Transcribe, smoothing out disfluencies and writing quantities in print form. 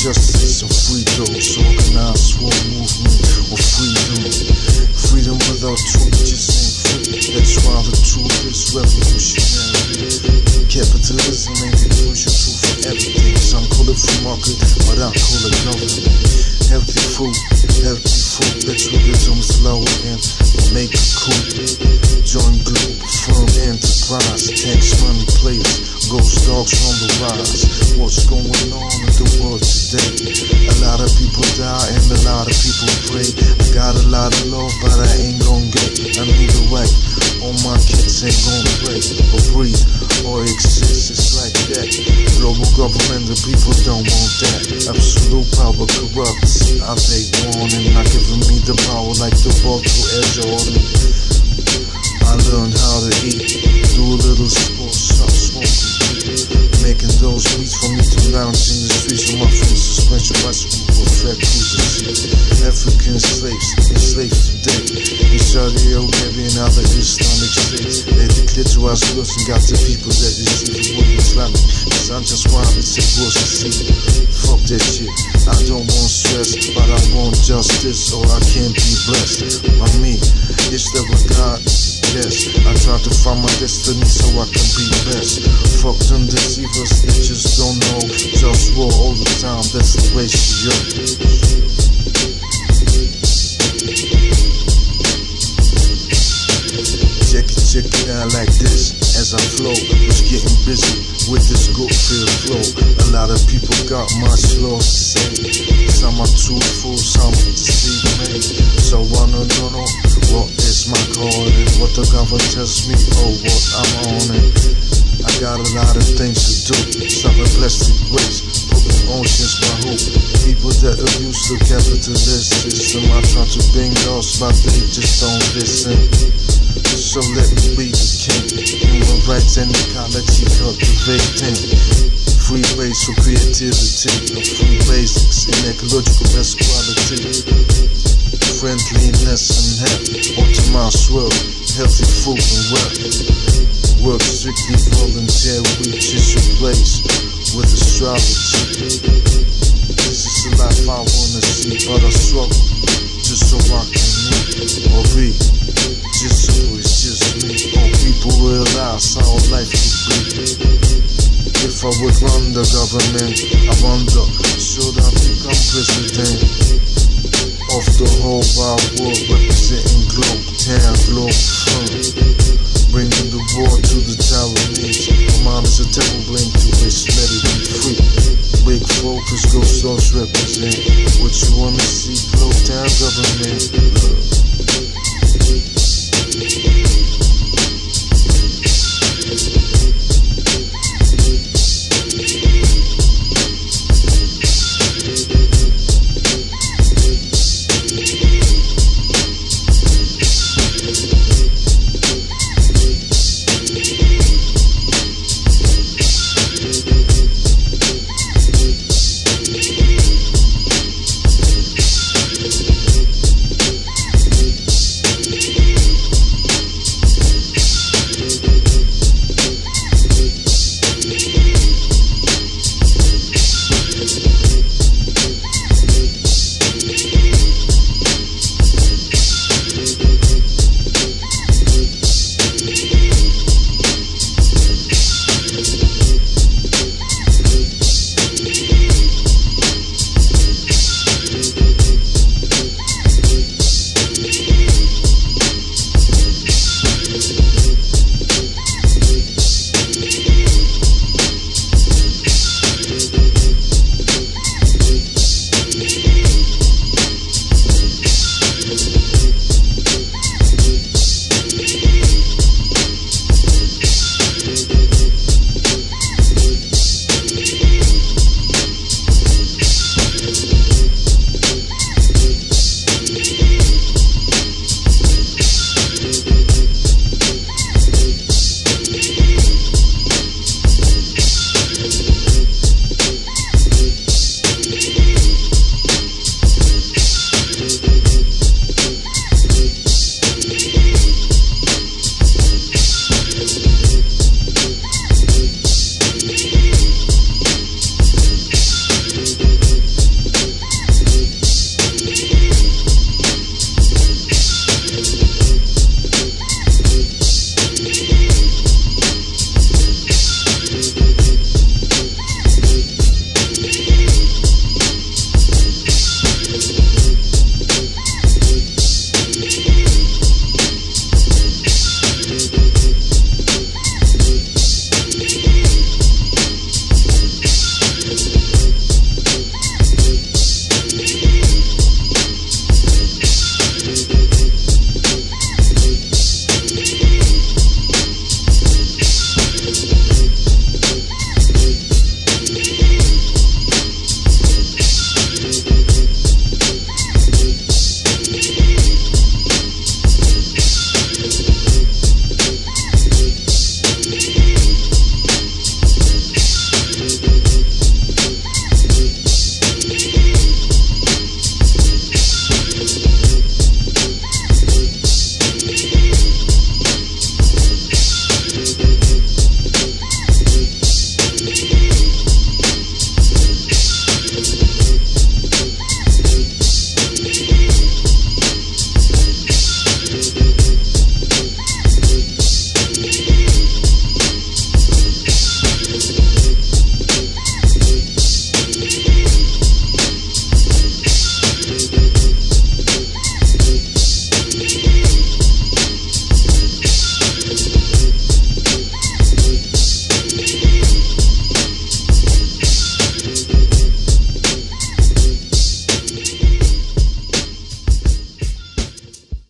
justice and free those. Organized war movement of freedom. Freedom without truth just ain't free. That's why the truth is revolutionary. Capitalism ain't the usual truth for everything. Some call it free market, but I call it government. Healthy food, let's tourism slow and make it cool. Join group, firm enterprise, tax money players, ghost dogs on the rise. What's going on in the world today? A lot of people die and a lot of people pray. I got a lot of love, but I ain't gon' get. I need a right. All my kids ain't gon' pray or breathe or exist. It's like that. Global government, the people don't want that. Absolute power corrupts. I take warning, not giving me the power like the ball to Air Jordan. I learned how to eat, do a little sports, stop smoking, making those beats for me to lounge in the streets with my full suspension bicycle with fat cruiser seat. African slaves, enslaved today in Saudi Arabia and other Islamic states. They declared to us and got the people that deceive the world Islamic. Cause I just want to say what's to see. Fuck that shit, I don't want stress, but I want justice or I can't be blessed. By me, it's the God. Yes, I try to find my destiny so I can be best. Fuck them deceivers, they just don't know. Just war all the time, that's the ratio. Check it out like this. As I flow, was getting busy with this good feel flow. A lot of people got much lost to say. Some are truthful, some deceive me. So I don't know what is my calling, what the government tells me, or what I'm on it. I got a lot of things to do. Stopping plastic waste, putting oceans my hope. People that abuse the capitalist system, I try to bring lost, but they just don't listen. So let me be the king. Human rights and ecology cultivating. Free ways for creativity, free basics in ecological best quality. Friendliness and health, optimized world, healthy food and wealth. Work strictly volunteer, reaches your place with astrology. This is the life I wanna see, but I struggle just so I can live or be. Just so it's just me. All people realize how life could be. If I would run the government, I wonder, should I become president of the whole wide world, representing globe, town, globe, fun, bringing the war to the Taiwanese. My mind is a temple blame to waste, let it be free. Big focus, ghost dogs represent what you wanna see, globe, town, government.